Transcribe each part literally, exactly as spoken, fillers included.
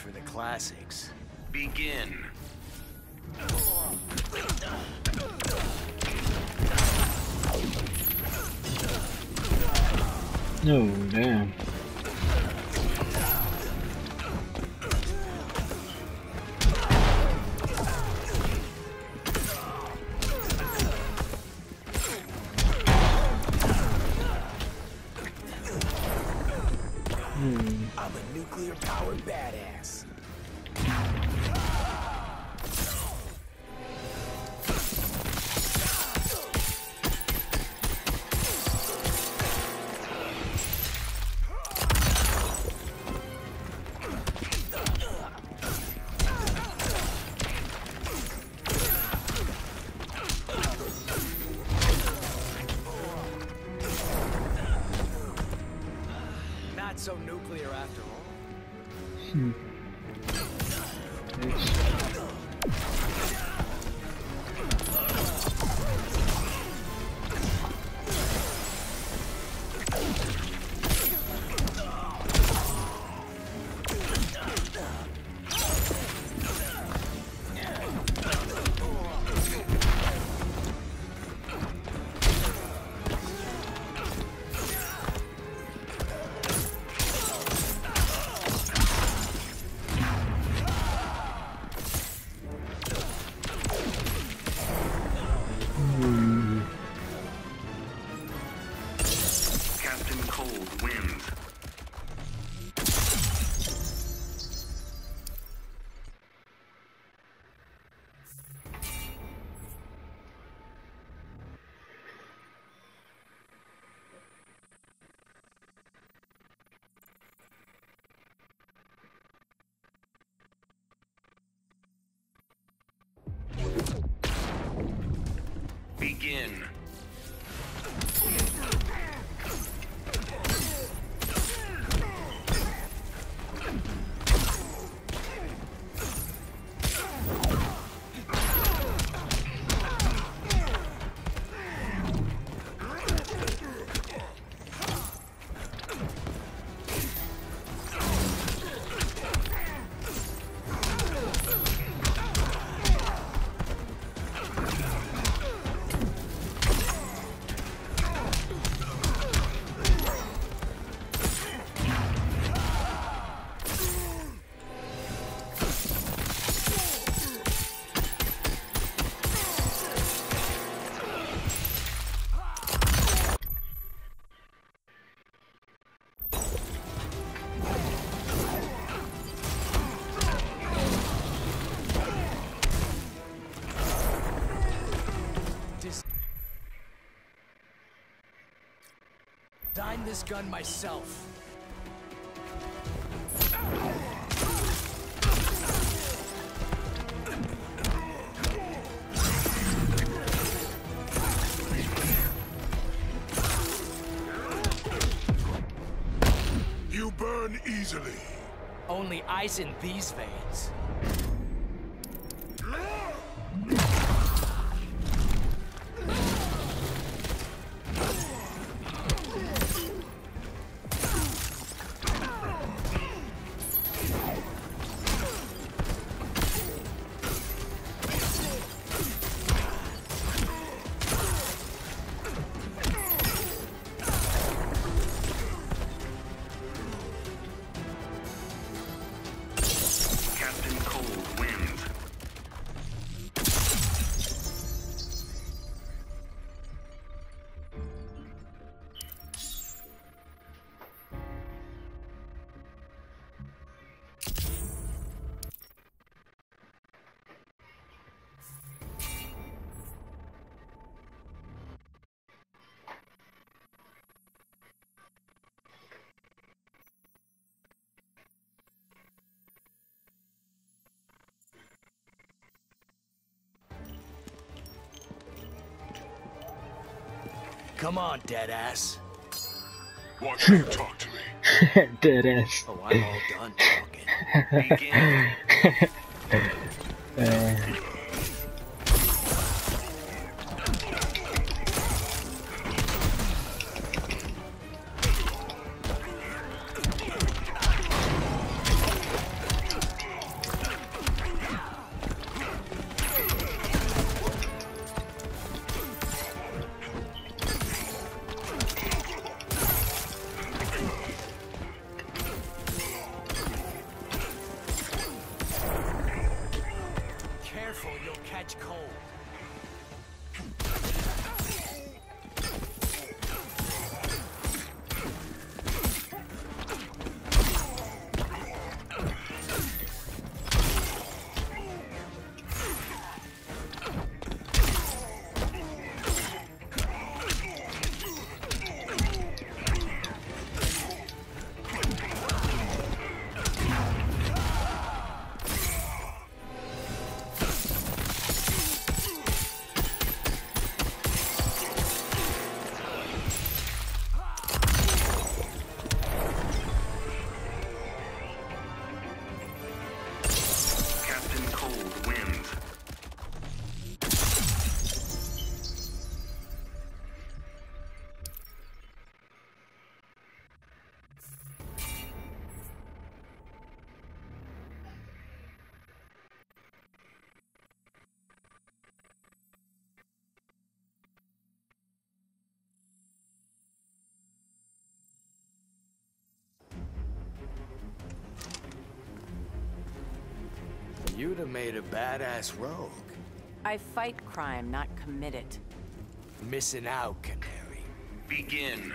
for the classics. Begin. Oh, damn. Hmm. I'm a nuclear-powered badass. Not so nuclear after all. Hmm. It's... Captain Cold wins. Begin. Designed this gun myself. You burn easily. Only ice in these veins. Captain Cold wins. Come on, deadass. Why don't you talk to me? Dead ass. Oh, I'm all done talking. Begin. uh, catch cold. Captain Cold wins. You'd have made a badass rogue. I fight crime, not commit it. Missing out, Canary. Begin.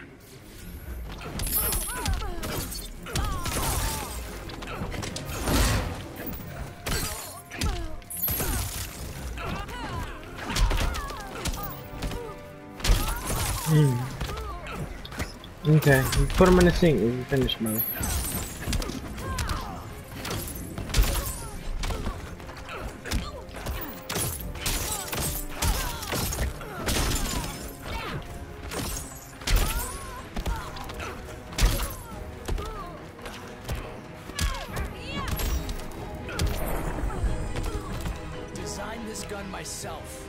Hmm. Okay, we put them in the sink. We can finish mode. Designed this gun myself.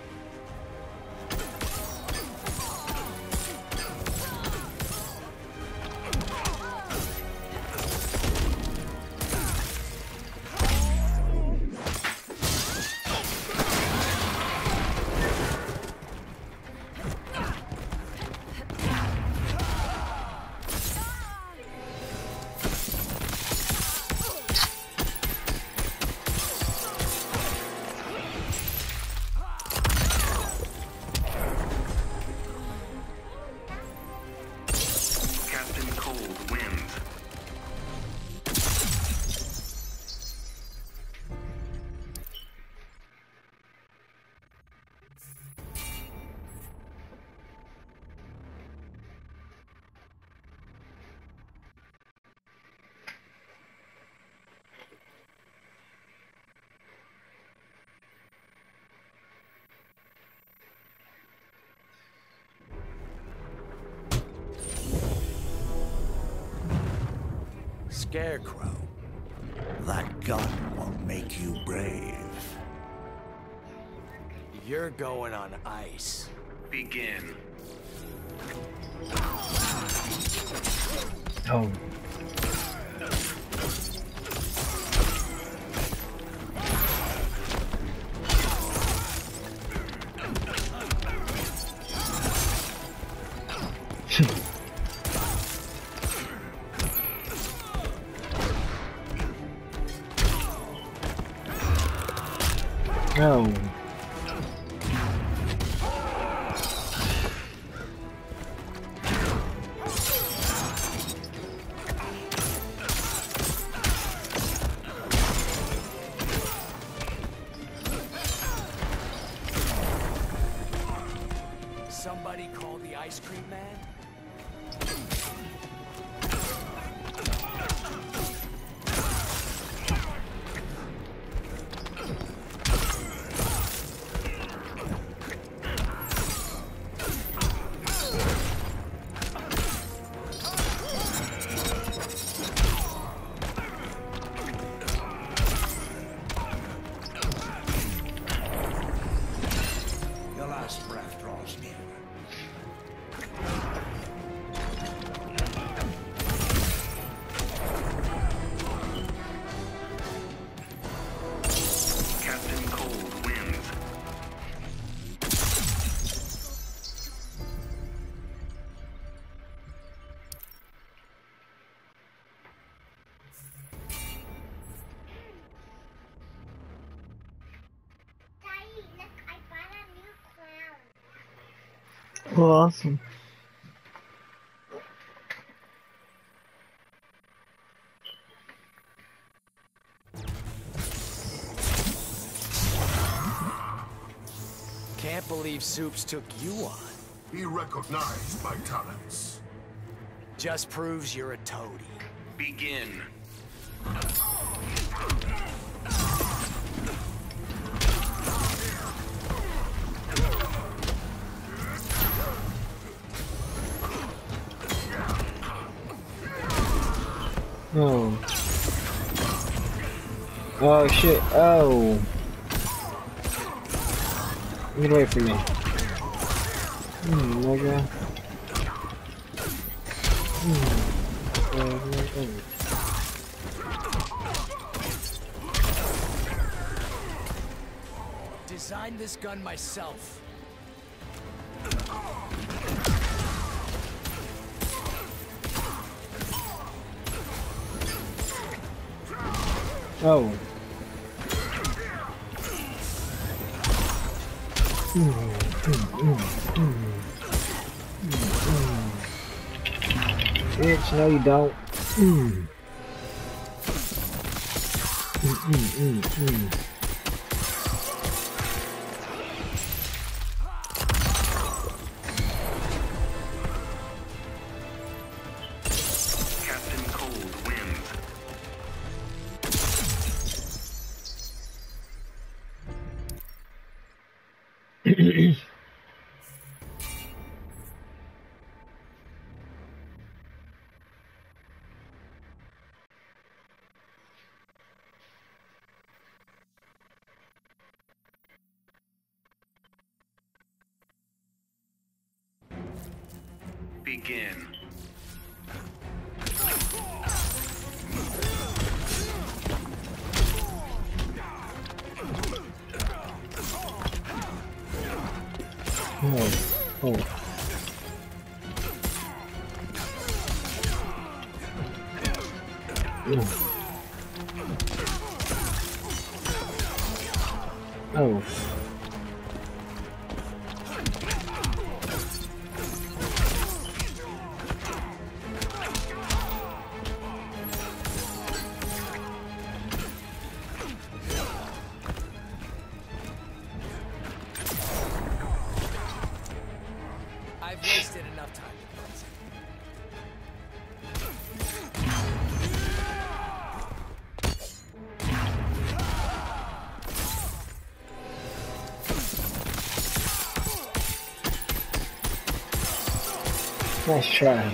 Captain Cold wins. Scarecrow. That gun won't make you brave. You're going on ice. Begin. Oh. Oh. Somebody call the ice cream man? Your last breath draws near. Awesome. Can't believe Soups took you on. He recognized my talents. Just proves you're a toady. Begin. Oh. Oh shit. Oh. Get away from me. Hmm, nigga. Hmm. Oh, oh, oh. Designed this gun myself. Oh. Mm, mm, mm, mm, mm, mm. Bitch, no you don't. Mm. Mm, mm, mm, mm. Captain Cold wins. Begin. Oh. Oh. Mm. Oh. I've wasted enough time. Nice try.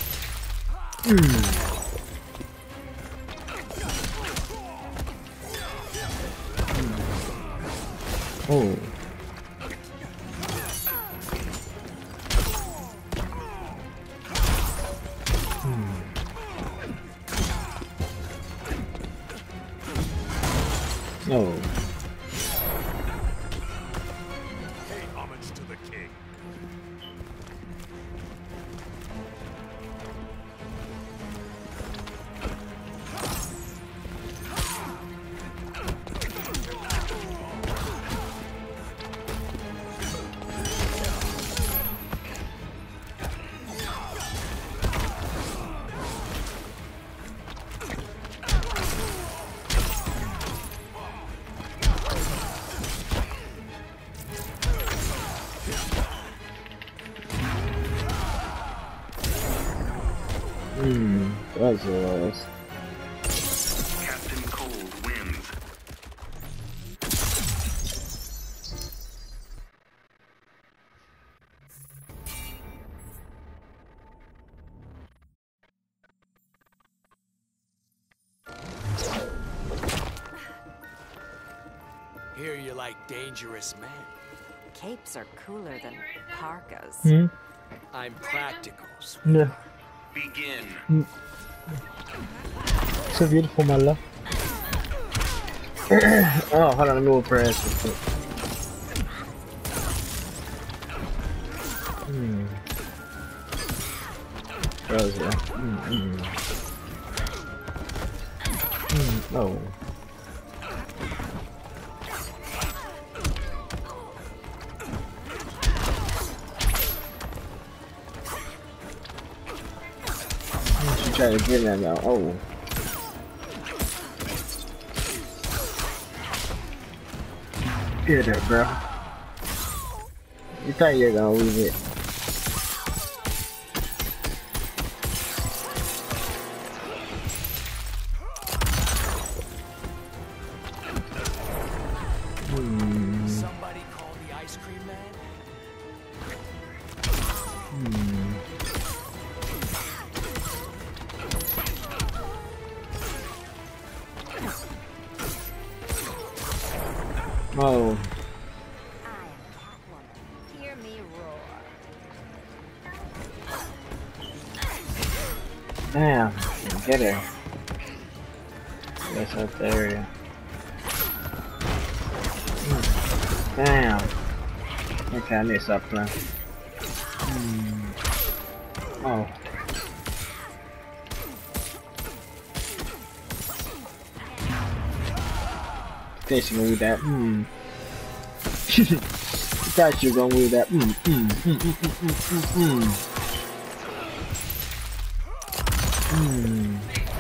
Mm. Oh. Oh. Pay homage to the king. Hmm, that's a loss. Captain Cold wins. Hear you like dangerous men. Capes are cooler than parkas. Hmm? I'm practical. Yeah. Begin. So beautiful, my love. Oh, hold on, let me move her ass real quick. Hmm. Where was it? Hmm. Hmm. Hmm. Oh. Try to get that now. Oh. Get it, bro. You think you're gonna lose it? Hmm. Somebody call the ice cream man? Hmm. Oh. I am Catwoman. Hear me roar. Damn. Get her. That's up the area. Damn. Okay, I need to stop playing. Hmm. Oh. Think she gonna win that? Hmm. Thought she was gonna win that? Hmm. Hmm. Hmm. Hmm. Hmm. Hmm. Hmm.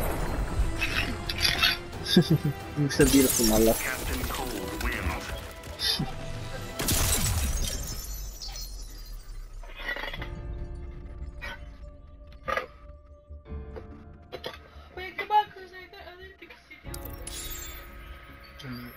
Hmm. You're so beautiful, my love. Captain Cold wins. Wait, come on, cause I, I didn't think you do.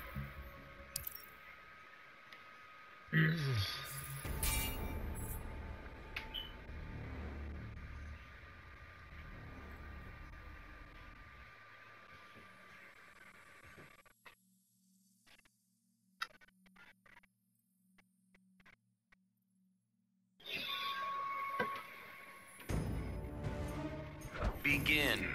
Begin.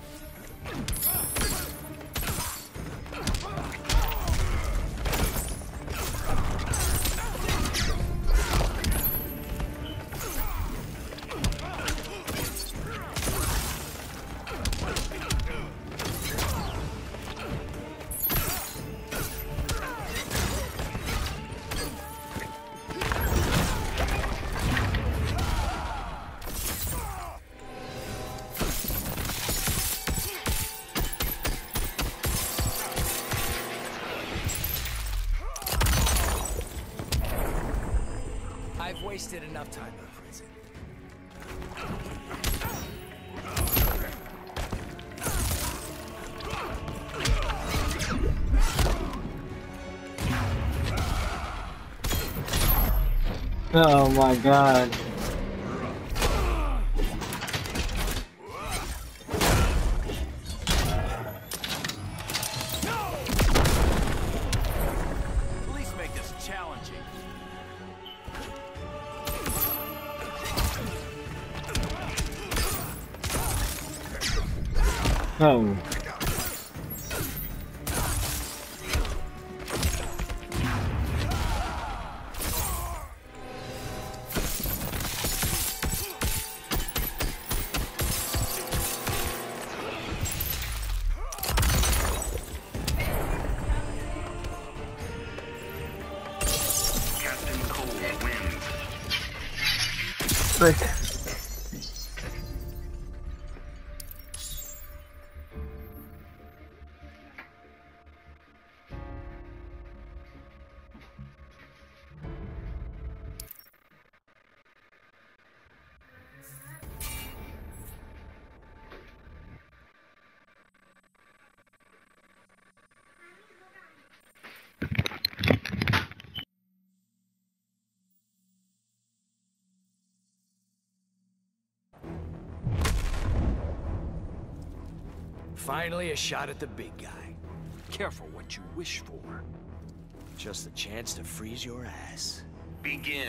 I've wasted enough time in prison. Oh my god. At least make this challenging. Oh. Captain Cold wins. Like. Finally, a shot at the big guy. Careful what you wish for. Just a chance to freeze your ass. Begin.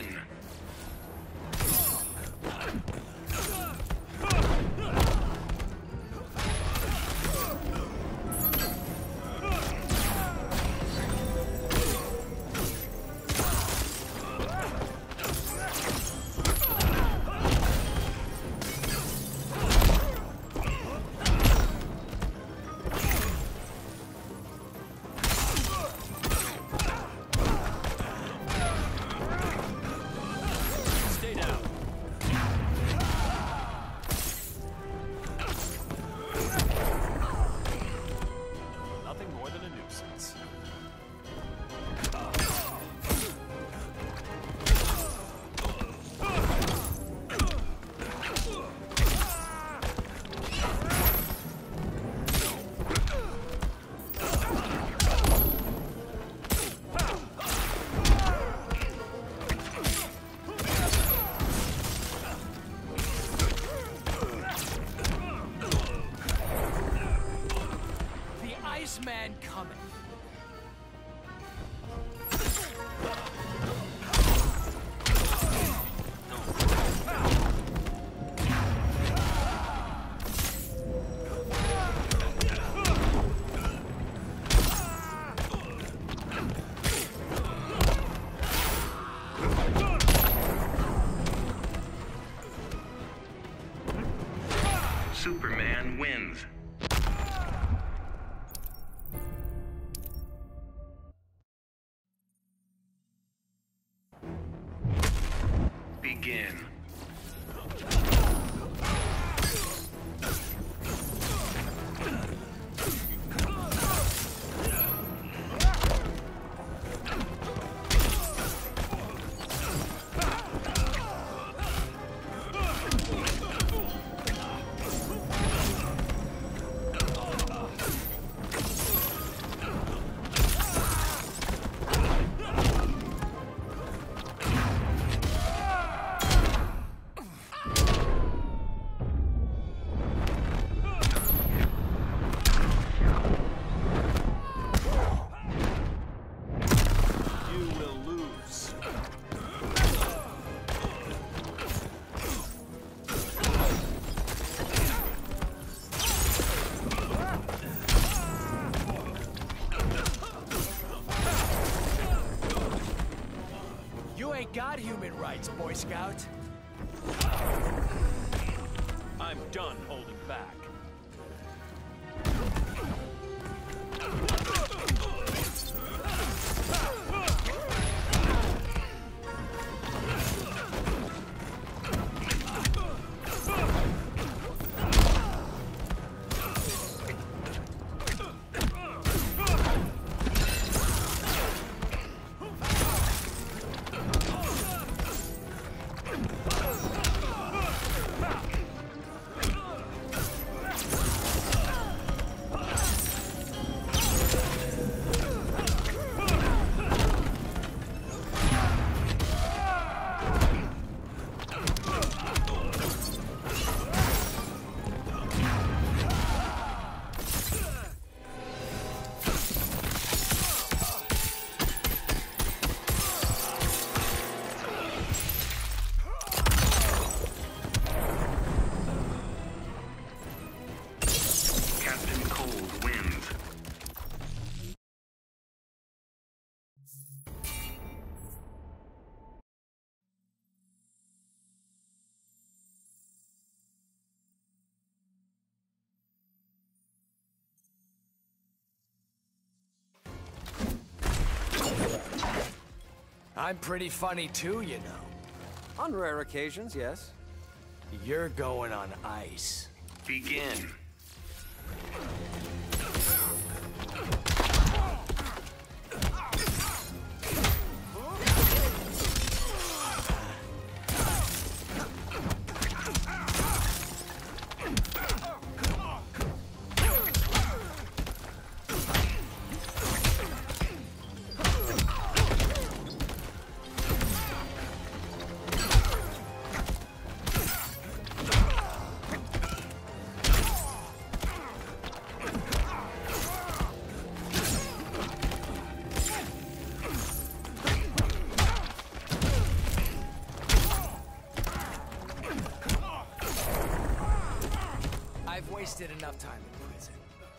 Stay down. nuisance. Man coming. Superman wins. Begin. Ain't got human rights, Boy Scout. I'm done holding back. I'm pretty funny too, you know. On rare occasions, yes. You're going on ice. Begin. I've wasted enough time in prison.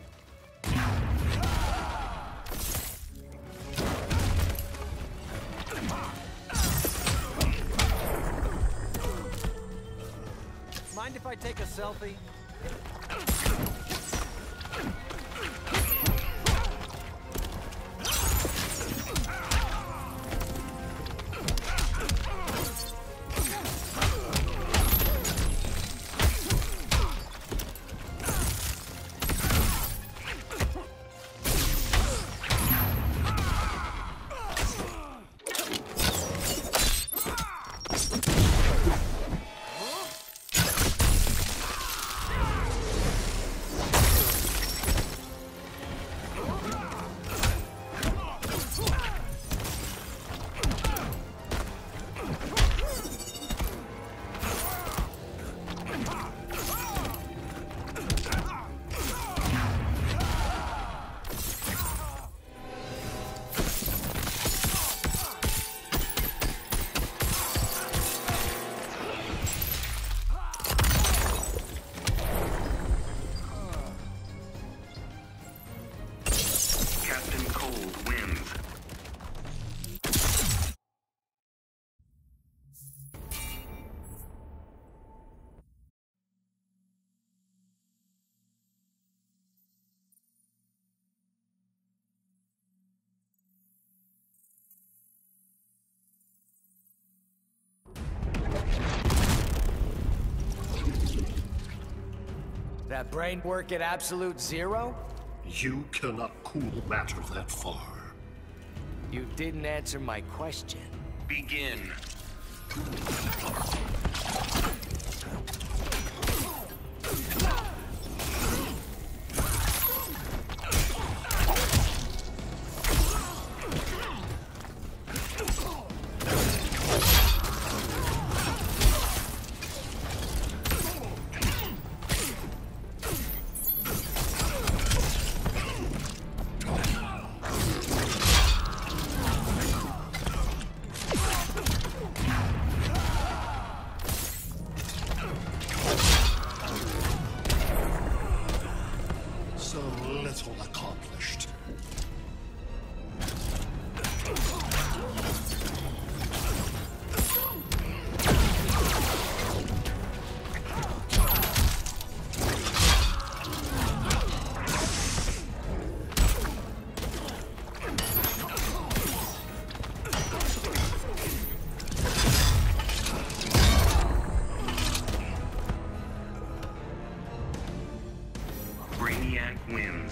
Mind if I take a selfie? Cold wins. That brain work at absolute zero? You cannot cool matter that far. You didn't answer my question. Begin. So little accomplished. Brainiac wins.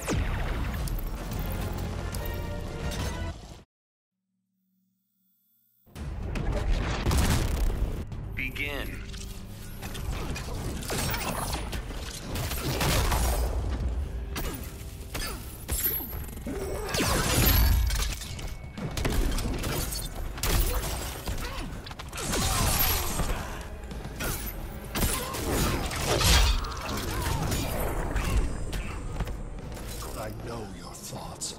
Begin. I know your thoughts.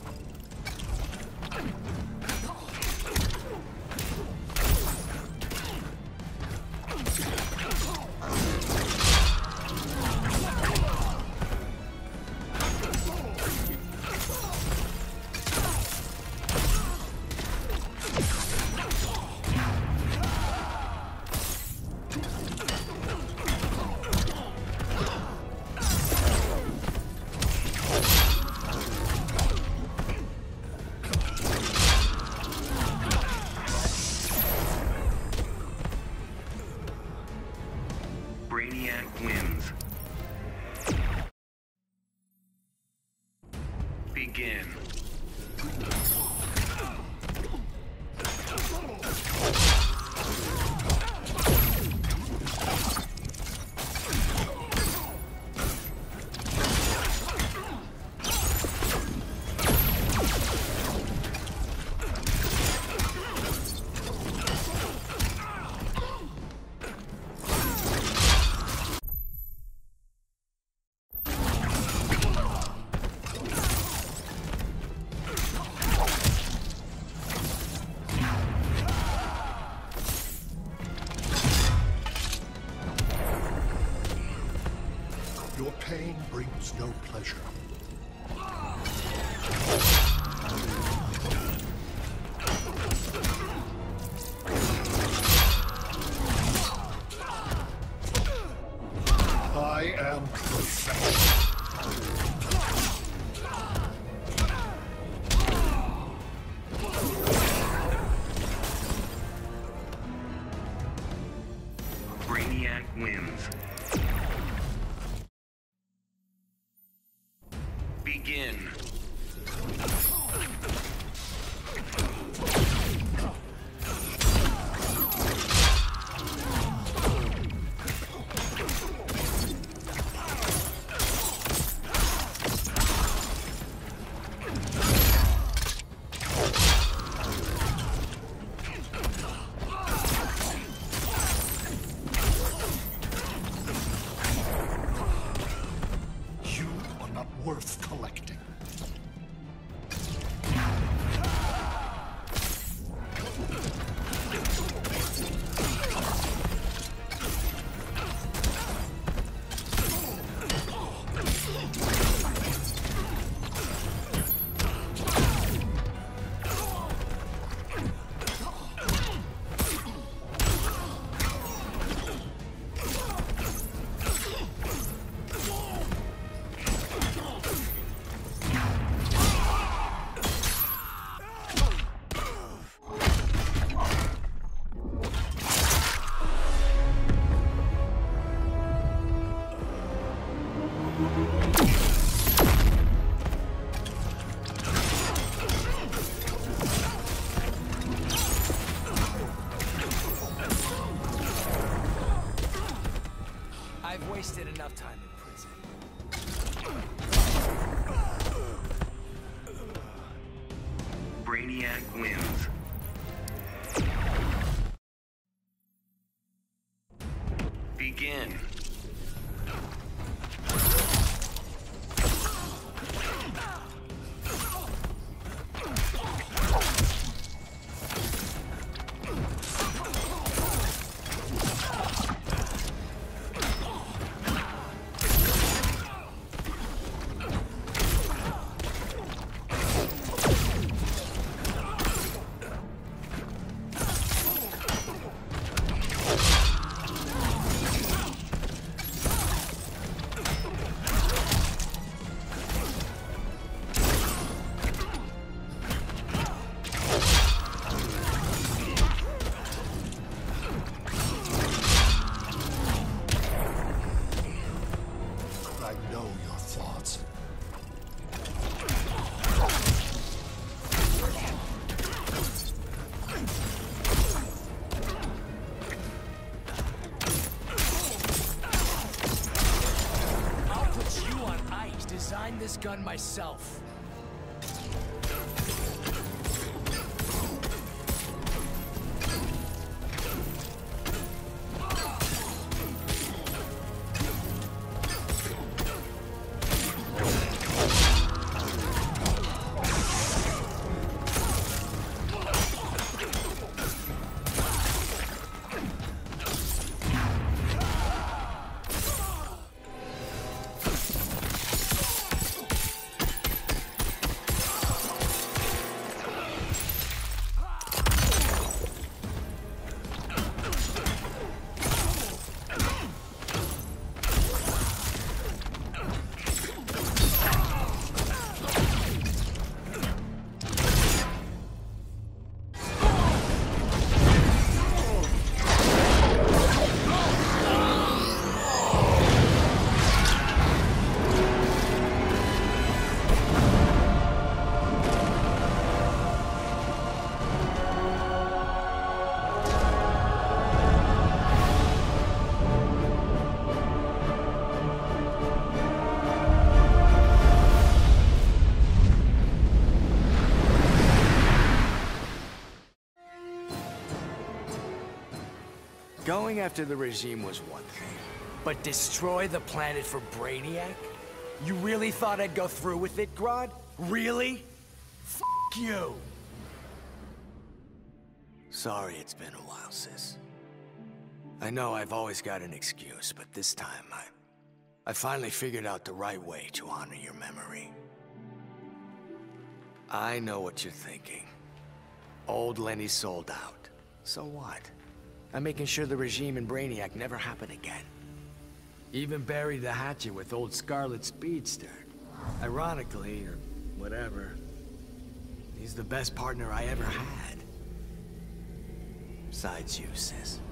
Brainiac wins. Begin. Brainiac wins. Begin. I know your thoughts. I'll put you on ice. Designed this gun myself. Going after the regime was one thing, but destroy the planet for Brainiac? You really thought I'd go through with it, Grodd? Really? F*** you! Sorry it's been a while, sis. I know I've always got an excuse, but this time I... I finally figured out the right way to honor your memory. I know what you're thinking. Old Lenny sold out. So what? I'm making sure the regime and Brainiac never happen again. Even buried the hatchet with old Scarlet Speedster. Ironically, or whatever, he's the best partner I ever had. Besides you, sis.